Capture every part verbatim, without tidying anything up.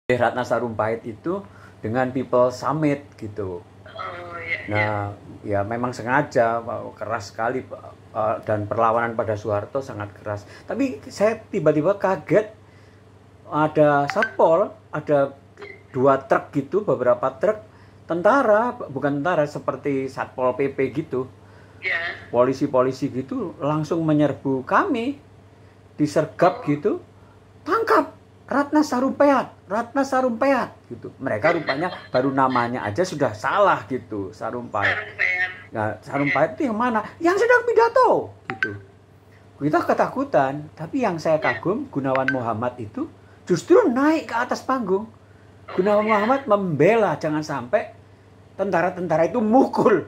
Ratna Sarumpait itu dengan People Summit gitu. Oh, iya, Nah, ya memang sengaja keras sekali dan perlawanan pada Soeharto sangat keras. Tapi saya tiba-tiba kaget ada satpol, ada dua truk gitu, beberapa truk tentara, bukan tentara seperti Satpol P P gitu. ya. Polisi-polisi gitu langsung menyerbu kami, disergap gitu, tangkap Ratna Sarumpait, Ratna Sarumpait gitu. Mereka rupanya baru namanya aja sudah salah gitu, Sarumpait. Sarumpait. Nah, Sarumpait itu yang mana? Yang sedang pidato gitu. Kita ketakutan, tapi yang saya kagum Gunawan Muhammad itu justru naik ke atas panggung. Gunawan Muhammad membela jangan sampai tentara-tentara itu mukul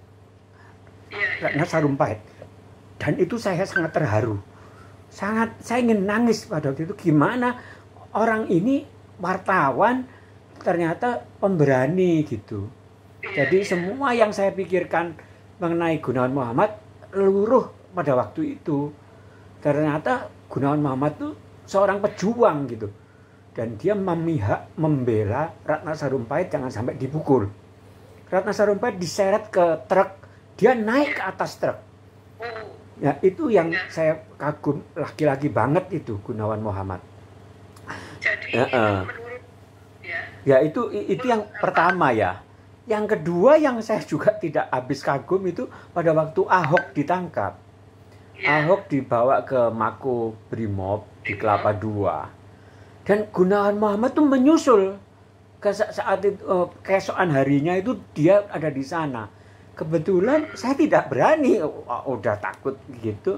Ratna Sarumpait. Dan itu saya sangat terharu. Sangat, saya ingin nangis pada waktu itu. Gimana orang ini wartawan ternyata pemberani gitu. Jadi semua yang saya pikirkan mengenai Gunawan Muhammad luruh pada waktu itu. Ternyata Gunawan Muhammad itu seorang pejuang gitu. Dan dia memihak, membela Ratna Sarumpait jangan sampai dipukul. Ratna Sarumpait diseret ke truk, dia naik ke atas truk. Ya, itu yang saya kagum laki-laki banget itu Gunawan Muhammad. Jadi ya, uh. menurut ya. Ya itu itu yang pertama ya. Yang kedua yang saya juga tidak habis kagum itu pada waktu Ahok ditangkap. Ya. Ahok dibawa ke Mako Brimob di Kelapa Dua. Dan Gunawan Muhammad tuh menyusul ke saat itu, uh, keesokan harinya itu dia ada di sana. Kebetulan saya tidak berani, oh, udah takut gitu.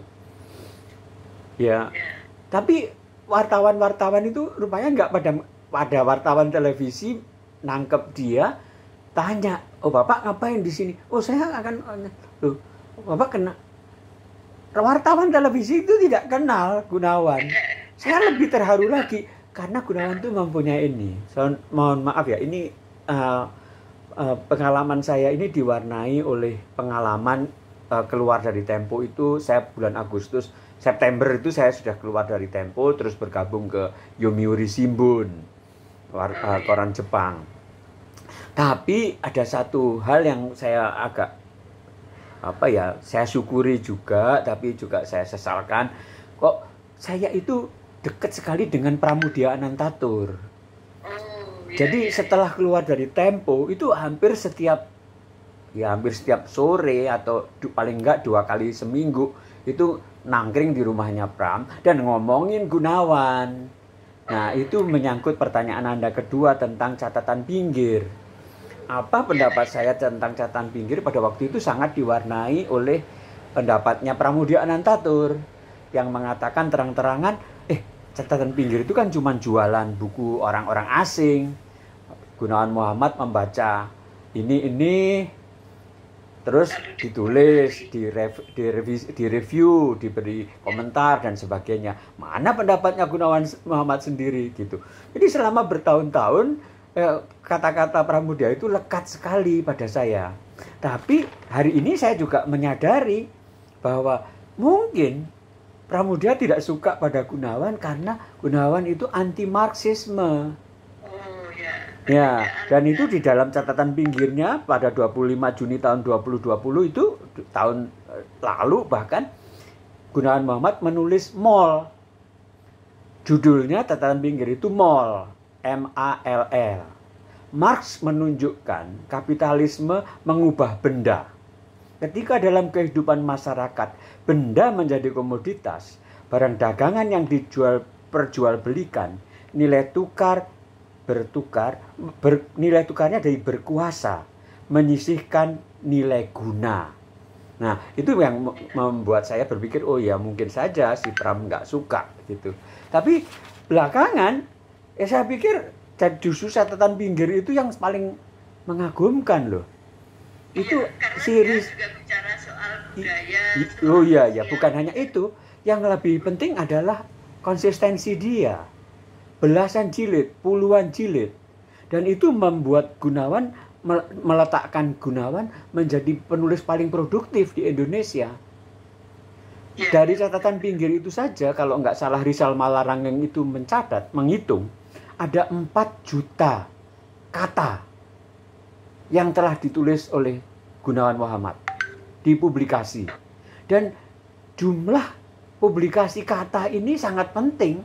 Ya. Tapi wartawan-wartawan itu rupanya nggak pada pada wartawan televisi nangkep dia, tanya, "Oh, Bapak ngapain di sini?" "Oh, saya akan loh, Bapak kena." Wartawan televisi itu tidak kenal Gunawan. Saya lebih terharu lagi karena Gunawan itu mempunyai ini. So, mohon maaf ya, ini uh, Uh, pengalaman saya ini diwarnai oleh pengalaman uh, keluar dari Tempo itu. Saya bulan Agustus, September itu saya sudah keluar dari Tempo terus bergabung ke Yomiuri Shimbun, war, uh, koran Jepang. Tapi ada satu hal yang saya agak apa ya, saya syukuri juga tapi juga saya sesalkan, kok saya itu dekat sekali dengan Pramudia Anantatur. Jadi setelah keluar dari Tempo itu hampir setiap ya hampir setiap sore atau du, paling enggak dua kali seminggu itu nangkring di rumahnya Pram dan ngomongin Gunawan. Nah, itu menyangkut pertanyaan Anda kedua tentang catatan pinggir. Apa pendapat saya tentang catatan pinggir pada waktu itu sangat diwarnai oleh pendapatnya Pramudia Anantatur yang mengatakan terang-terangan, eh catatan pinggir itu kan cuma jualan buku orang-orang asing. Gunawan Muhammad membaca ini ini terus ditulis, direview, direview, diberi komentar dan sebagainya. Mana pendapatnya Gunawan Muhammad sendiri gitu. Jadi selama bertahun-tahun eh, kata-kata Pramudia itu lekat sekali pada saya. Tapi hari ini saya juga menyadari bahwa mungkin Pramudia tidak suka pada Gunawan karena Gunawan itu anti Marxisme. Ya, dan itu di dalam catatan pinggirnya pada dua puluh lima Juni tahun dua ribu dua puluh itu tahun lalu bahkan Gunawan Muhammad menulis mall. Judulnya catatan pinggir itu mall, M A L L. Marx menunjukkan kapitalisme mengubah benda. Ketika dalam kehidupan masyarakat benda menjadi komoditas, barang dagangan yang dijual perjualbelikan, nilai tukar bertukar, ber, nilai tukarnya dari berkuasa, menyisihkan nilai guna. Nah, itu yang membuat saya berpikir, oh ya mungkin saja si Pram nggak suka gitu. Tapi belakangan, ya saya pikir justru catatan pinggir itu yang paling mengagumkan loh. Itu ya, series. Juga bicara soal budaya. Oh iya ya, bukan hanya itu. Yang lebih penting adalah konsistensi dia. Belasan jilid, puluhan jilid. Dan itu membuat Gunawan, meletakkan Gunawan menjadi penulis paling produktif di Indonesia. Ya. Dari catatan pinggir itu saja, kalau nggak salah Rizal Malarangeng itu mencatat, menghitung, ada empat juta kata yang telah ditulis oleh Gunawan Muhammad di publikasi. Dan jumlah publikasi kata ini sangat penting.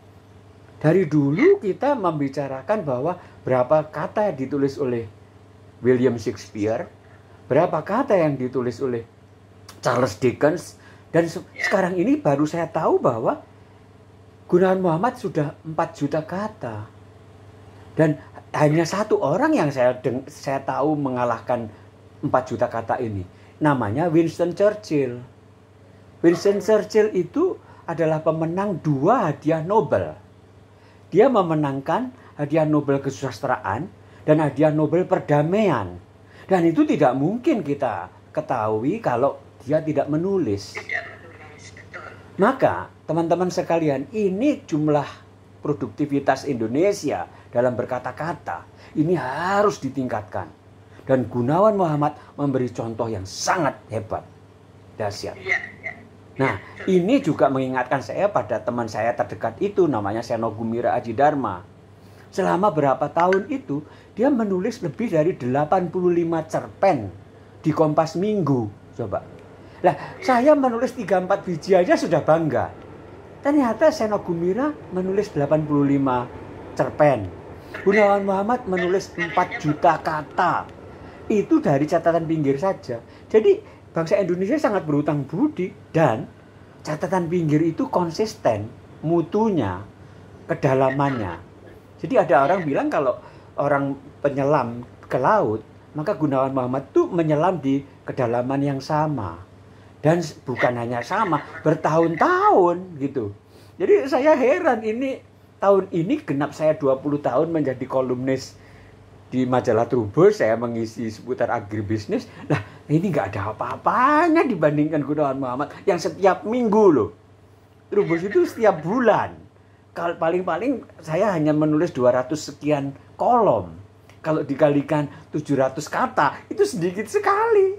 Dari dulu kita membicarakan bahwa berapa kata yang ditulis oleh William Shakespeare, berapa kata yang ditulis oleh Charles Dickens, dan se- sekarang ini baru saya tahu bahwa Gunawan Muhammad sudah empat juta kata. Dan hanya satu orang yang saya deng- saya tahu mengalahkan empat juta kata ini. Namanya Winston Churchill. Winston Churchill itu adalah pemenang dua hadiah Nobel. Dia memenangkan hadiah Nobel kesusastraan dan hadiah Nobel perdamaian. Dan itu tidak mungkin kita ketahui kalau dia tidak menulis. Tidak menulis, betul. Maka teman-teman sekalian, ini jumlah produktivitas Indonesia dalam berkata-kata ini harus ditingkatkan. Dan Gunawan Muhammad memberi contoh yang sangat hebat, dahsyat. Iya, iya. Nah, ini juga mengingatkan saya pada teman saya terdekat itu, namanya Seno Gumira Aji Dharma. Selama berapa tahun itu, dia menulis lebih dari delapan puluh lima cerpen di Kompas Minggu. Coba. Lah, saya menulis tiga empat biji aja sudah bangga. Ternyata Seno Gumira menulis delapan puluh lima cerpen. Gunawan Muhammad menulis empat juta kata. Itu dari catatan pinggir saja. Jadi bangsa Indonesia sangat berutang budi, dan catatan pinggir itu konsisten, mutunya, kedalamannya. Jadi ada orang bilang kalau orang penyelam ke laut, maka Gunawan Muhammad itu menyelam di kedalaman yang sama. Dan bukan hanya sama, bertahun-tahun gitu. Jadi saya heran, ini tahun ini genap saya dua puluh tahun menjadi kolumnis di majalah Trubus, saya mengisi seputar agribisnis. Lah, ini nggak ada apa-apanya dibandingkan Gunawan Muhammad yang setiap minggu loh. Trubus itu setiap bulan. Kalau paling-paling saya hanya menulis dua ratus sekian kolom. Kalau dikalikan tujuh ratus kata, itu sedikit sekali.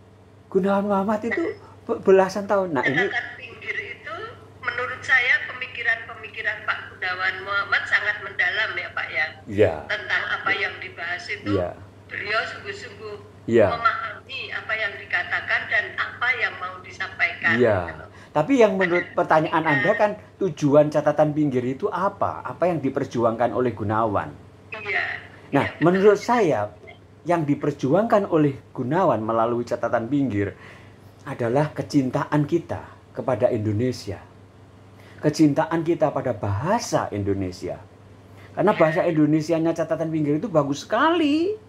Gunawan Muhammad itu belasan tahun. Nah, ini Catatan pinggir itu menurut saya pemikiran-pemikiran Pak Gunawan Muhammad sangat mendalam ya Pak ya. ya, Tentang apa yang dibahas itu, ya, beliau sungguh-sungguh ya. memahami apa yang dikatakan dan apa yang mau disampaikan. Iya. Gitu. Tapi yang menurut pertanyaan Anda kan, tujuan catatan pinggir itu apa? Apa yang diperjuangkan oleh Gunawan? Iya. Nah, iya, betul. menurut saya yang diperjuangkan oleh Gunawan melalui catatan pinggir adalah kecintaan kita kepada Indonesia. Kecintaan kita pada bahasa Indonesia. Karena bahasa Indonesianya catatan pinggir itu bagus sekali.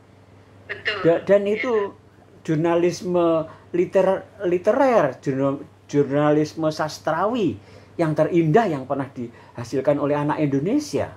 Betul. Da- Dan itu jurnalisme liter literer, jurnal- jurnalisme sastrawi yang terindah yang pernah dihasilkan oleh anak Indonesia.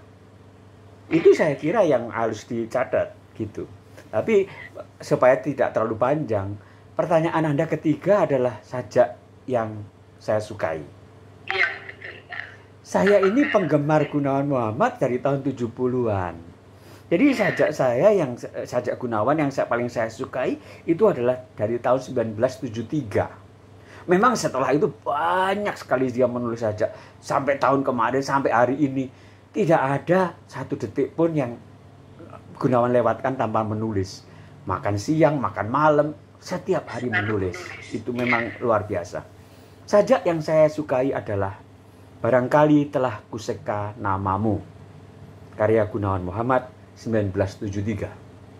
Itu saya kira yang harus dicatat gitu. Tapi supaya tidak terlalu panjang, pertanyaan Anda ketiga adalah sajak yang saya sukai. Iya, betul Pak. Saya ini penggemar Gunawan Muhammad dari tahun tujuh puluhan. Jadi sajak saya yang sajak Gunawan yang saya, paling saya sukai itu adalah dari tahun seribu sembilan ratus tujuh puluh tiga. Memang setelah itu banyak sekali dia menulis sajak sampai tahun kemarin, sampai hari ini tidak ada satu detik pun yang Gunawan lewatkan tanpa menulis. Makan siang, makan malam, setiap hari menulis. Itu memang luar biasa. Sajak yang saya sukai adalah Barangkali Telah Kuseka Namamu, karya Gunawan Muhammad seribu sembilan ratus tujuh puluh tiga.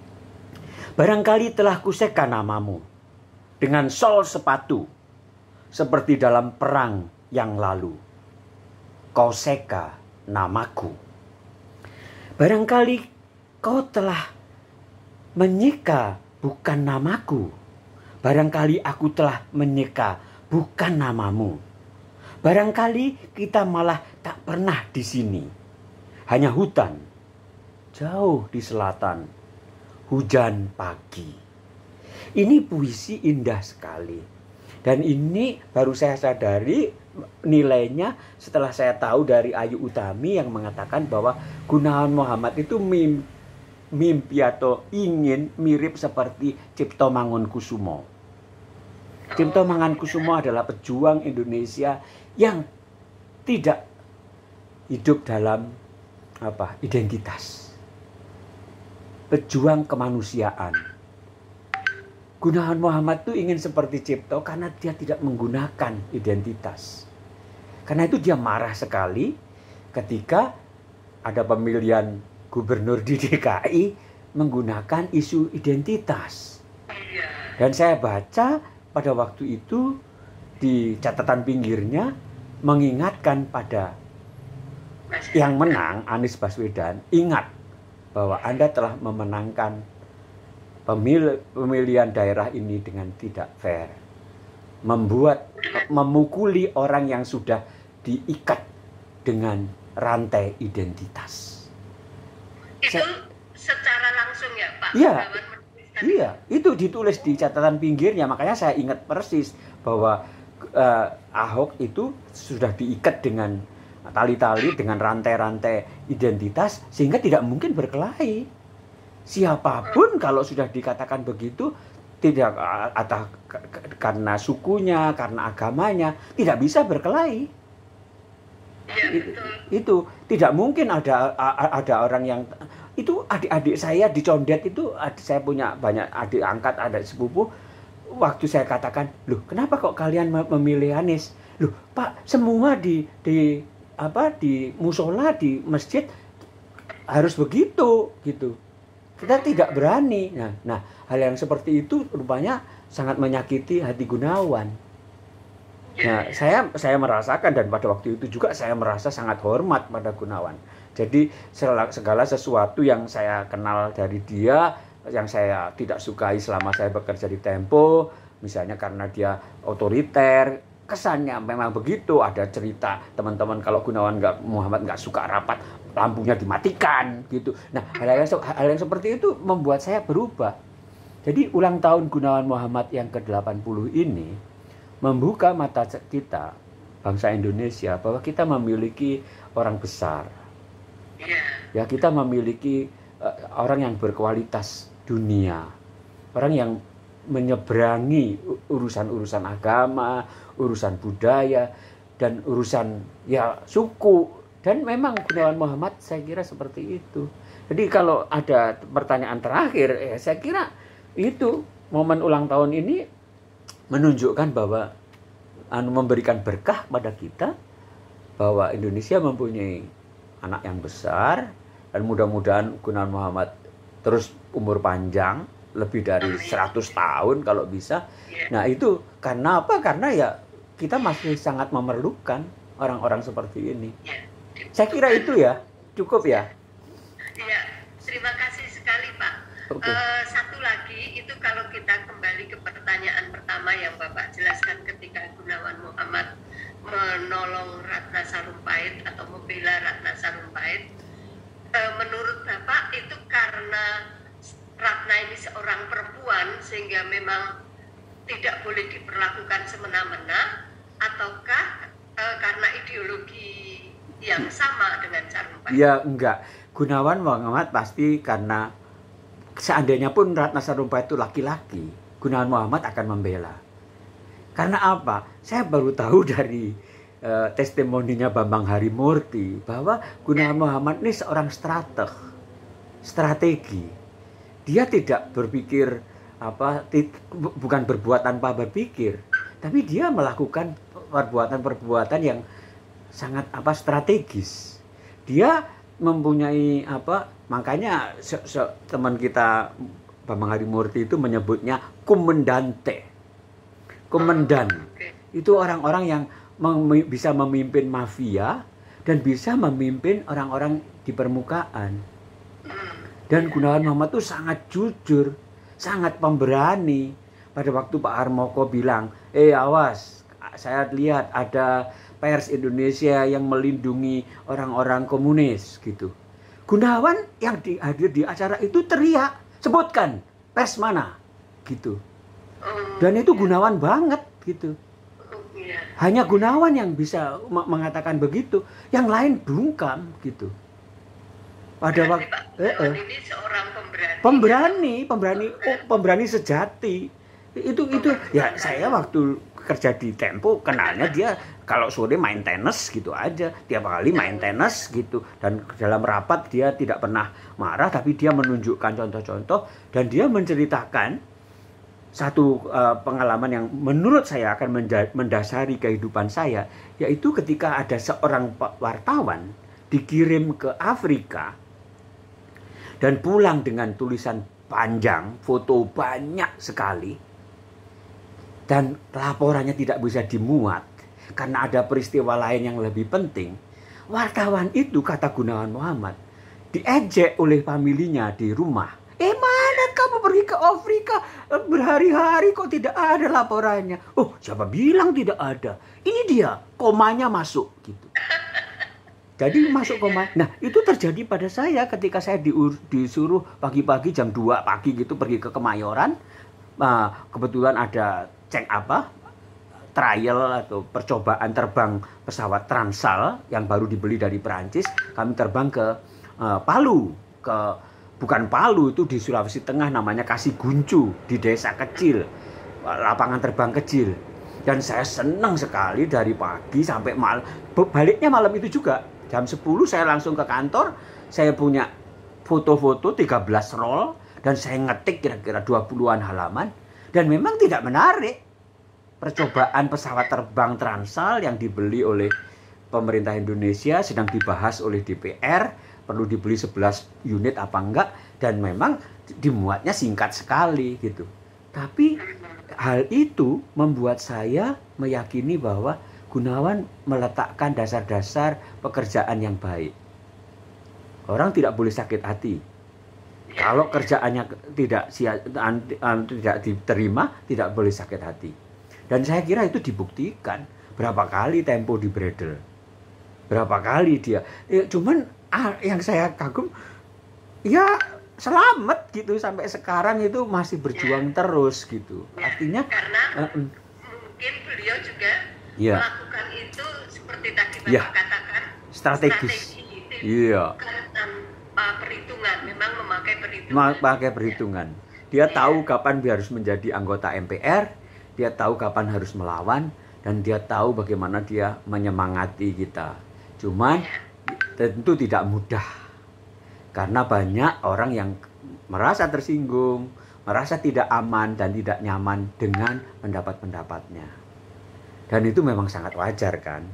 Barangkali telah kuseka namamu dengan sol sepatu, seperti dalam perang yang lalu. Kau seka namaku. Barangkali kau telah menyeka bukan namaku. Barangkali aku telah menyeka bukan namamu. Barangkali kita malah tak pernah di sini. Hanya hutan, jauh di selatan, hujan pagi. Ini puisi indah sekali. Dan ini baru saya sadari nilainya setelah saya tahu dari Ayu Utami yang mengatakan bahwa Gunawan Muhammad itu mimpi, mimpi atau ingin mirip seperti Cipto Mangunkusumo. Cipto Mangunkusumo adalah pejuang Indonesia yang tidak hidup dalam apa identitas, pejuang kemanusiaan. Gunawan Muhammad itu ingin seperti Cipto karena dia tidak menggunakan identitas. Karena itu dia marah sekali ketika ada pemilihan gubernur di D K I menggunakan isu identitas. Dan saya baca pada waktu itu di catatan pinggirnya mengingatkan pada yang menang, Anies Baswedan, ingat bahwa Anda telah memenangkan pemil pemilihan daerah ini dengan tidak fair. Membuat, memukuli orang yang sudah diikat dengan rantai identitas. Itu secara langsung ya Pak? Iya, iya, itu ditulis di catatan pinggirnya. Makanya saya ingat persis bahwa uh, Ahok itu sudah diikat dengan tali-tali, dengan rantai-rantai identitas, sehingga tidak mungkin berkelahi. Siapapun kalau sudah dikatakan begitu, tidak atau karena sukunya, karena agamanya, tidak bisa berkelahi. Ya, itu, itu tidak mungkin ada ada orang yang itu adik-adik saya dicondet itu. Saya punya banyak adik angkat, ada sepupu. Waktu saya katakan, loh kenapa kok kalian memilih Anies? Loh Pak, semua di di apa di musola, di masjid harus begitu gitu. Kita tidak berani. Nah, nah hal yang seperti itu rupanya sangat menyakiti hati Gunawan. Nah, saya saya merasakan, dan pada waktu itu juga saya merasa sangat hormat pada Gunawan. Jadi segala sesuatu yang saya kenal dari dia, yang saya tidak sukai selama saya bekerja di Tempo, misalnya karena dia otoriter, kesannya memang begitu. Ada cerita teman-teman kalau Gunawan nggak Muhammad nggak suka rapat, lampunya dimatikan gitu. Nah, hal yang, hal yang seperti itu membuat saya berubah. Jadi ulang tahun Gunawan Muhammad yang ke delapan puluh ini membuka mata kita, bangsa Indonesia, bahwa kita memiliki orang besar. Ya, kita memiliki uh, orang yang berkualitas dunia. Orang yang menyeberangi urusan-urusan agama, urusan budaya, dan urusan ya suku. Dan memang Gunawan Muhammad saya kira seperti itu. Jadi kalau ada pertanyaan terakhir, ya saya kira itu momen ulang tahun ini menunjukkan bahwa anu memberikan berkah pada kita, bahwa Indonesia mempunyai anak yang besar, dan mudah-mudahan Gunawan Muhammad terus umur panjang lebih dari seratus tahun kalau bisa. Nah, itu karena apa? Karena ya kita masih sangat memerlukan orang-orang seperti ini. Saya kira itu ya, cukup ya. Iya, terima kasih sekali Pak. Okay. Uh, satu lagi itu kalau kita kembali ke pertanyaan pertama yang Bapak jelaskan ketika Gunawan Muhammad menolong Ratna Sarumpait atau membela Ratna Sarumpait, uh, menurut Bapak itu karena Ratna ini seorang perempuan sehingga memang tidak boleh diperlakukan semena-mena, ataukah uh, karena ideologi yang sama dengan Sarumpait? Ya enggak, Gunawan Muhammad pasti karena seandainya pun Ratna Sarumpait itu laki-laki, Gunawan Muhammad akan membela. Karena apa? Saya baru tahu dari uh, testimoninya Bambang Harimurti bahwa Gunawan Muhammad ini seorang strateg, strategi. Dia tidak berpikir apa, bukan berbuat tanpa berpikir, tapi dia melakukan perbuatan-perbuatan yang sangat apa strategis. Dia mempunyai apa, makanya se -se teman kita Bambang Harimurti itu menyebutnya komendante. Komandan itu orang-orang yang mem bisa memimpin mafia dan bisa memimpin orang-orang di permukaan. Dan Gunawan Muhammad itu sangat jujur, sangat pemberani. Pada waktu Pak Harmoko bilang, eh awas, saya lihat ada pers Indonesia yang melindungi orang-orang komunis gitu. Gunawan yang di, hadir di acara itu teriak, sebutkan pers mana gitu. Dan itu Gunawan banget gitu. Hanya Gunawan yang bisa mengatakan begitu, yang lain bungkam gitu. Pada waktu eh, eh. ini seorang pemberani. Pemberani, pemberani, oh, pemberani sejati. Itu itu ya saya waktu kerja di Tempo kenalnya dia kalau sore main tenis gitu aja, tiap kali main tenis gitu. Dan dalam rapat dia tidak pernah marah, tapi dia menunjukkan contoh-contoh dan dia menceritakan satu uh, pengalaman yang menurut saya akan mendasari kehidupan saya, yaitu ketika ada seorang wartawan dikirim ke Afrika dan pulang dengan tulisan panjang, foto banyak sekali, dan laporannya tidak bisa dimuat karena ada peristiwa lain yang lebih penting. Wartawan itu, kata Gunawan Muhammad, diejek oleh familinya di rumah. Eh mana kamu pergi ke Afrika berhari-hari kok tidak ada laporannya? Oh, siapa bilang tidak ada? Ini dia, komanya masuk gitu. Jadi masuk koma. Nah, itu terjadi pada saya ketika saya diur, disuruh pagi-pagi jam dua pagi gitu pergi ke Kemayoran. Nah, kebetulan ada cek apa? Trial atau percobaan terbang pesawat Transal yang baru dibeli dari Perancis. Kami terbang ke uh, Palu, ke bukan Palu, itu di Sulawesi Tengah, namanya Kasiguncu, di desa kecil, lapangan terbang kecil. Dan saya senang sekali dari pagi sampai malam. Baliknya malam itu juga. Jam sepuluh saya langsung ke kantor, saya punya foto-foto tiga belas roll, dan saya ngetik kira-kira dua puluhan halaman, dan memang tidak menarik. Percobaan pesawat terbang Transal yang dibeli oleh pemerintah Indonesia sedang dibahas oleh D P R, perlu dibeli sebelas unit apa enggak, dan memang dimuatnya singkat sekali gitu. Tapi hal itu membuat saya meyakini bahwa Gunawan meletakkan dasar-dasar pekerjaan yang baik. Orang tidak boleh sakit hati. Kalau kerjaannya tidak tidak diterima, tidak boleh sakit hati. Dan saya kira itu dibuktikan. Berapa kali Tempo di Bredel. Berapa kali dia. Ya, cuman ah, yang saya kagum, ya selamat gitu. Sampai sekarang itu masih berjuang ya. terus gitu. Artinya karena uh, mungkin beliau juga ya. melakukan itu seperti tadi Bapak ya. katakan, strategis. Strategi, iya. Tanpa perhitungan, memang memakai perhitungan. Memakai perhitungan. Dia ya. tahu kapan dia harus menjadi anggota M P R, dia tahu kapan harus melawan, dan dia tahu bagaimana dia menyemangati kita. Cuman ya. tentu tidak mudah. Karena banyak orang yang merasa tersinggung, merasa tidak aman dan tidak nyaman dengan pendapat-pendapatnya. Dan itu memang sangat wajar kan.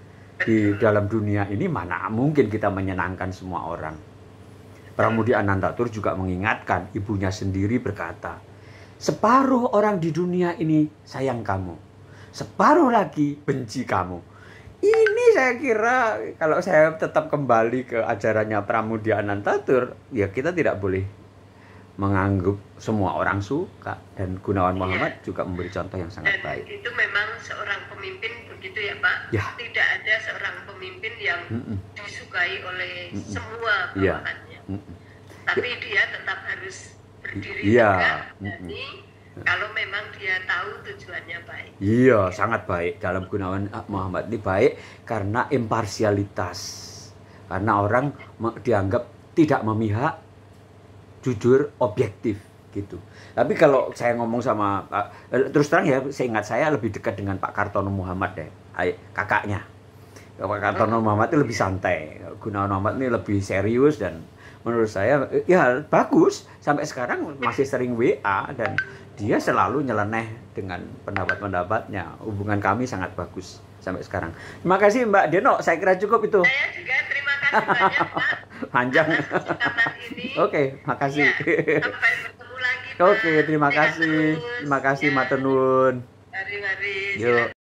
Di dalam dunia ini mana mungkin kita menyenangkan semua orang. Pramudia Anantatur juga mengingatkan, ibunya sendiri berkata, separuh orang di dunia ini sayang kamu, separuh lagi benci kamu. Ini saya kira kalau saya tetap kembali ke ajarannya Pramudia Anantatur, ya kita tidak boleh menganggap semua orang suka. Dan Gunawan Muhammad ya. juga memberi contoh yang sangat Dan baik. Itu memang seorang pemimpin begitu ya Pak. Ya. Tidak ada seorang pemimpin yang Mm-mm. disukai oleh Mm-mm. semua bawahannya. Ya. Tapi ya. dia tetap harus berdiri ya. tegak. Jadi kalau memang dia tahu tujuannya baik. Iya, ya. sangat baik. Dalam Gunawan Muhammad ini baik karena imparsialitas. Karena orang dianggap tidak memihak, jujur, objektif gitu. Tapi kalau saya ngomong sama uh, terus terang ya, seingat saya lebih dekat dengan Pak Kartono Muhammad deh, kakaknya. Pak Kartono Muhammad itu lebih santai, Gunawan Muhammad ini lebih serius, dan menurut saya ya bagus. Sampai sekarang masih sering W A dan dia selalu nyeleneh dengan pendapat-pendapatnya. Hubungan kami sangat bagus sampai sekarang. Terima kasih Mbak Deno, saya kira cukup itu. Saya juga terima kasih banyak Pak. Panjang. Oke, okay, makasih. Ya, sampai bertemu lagi Pak. Oke, okay, terima kasih. Terima kasih ya. Matur nuwun. Mari-mari. Yuk.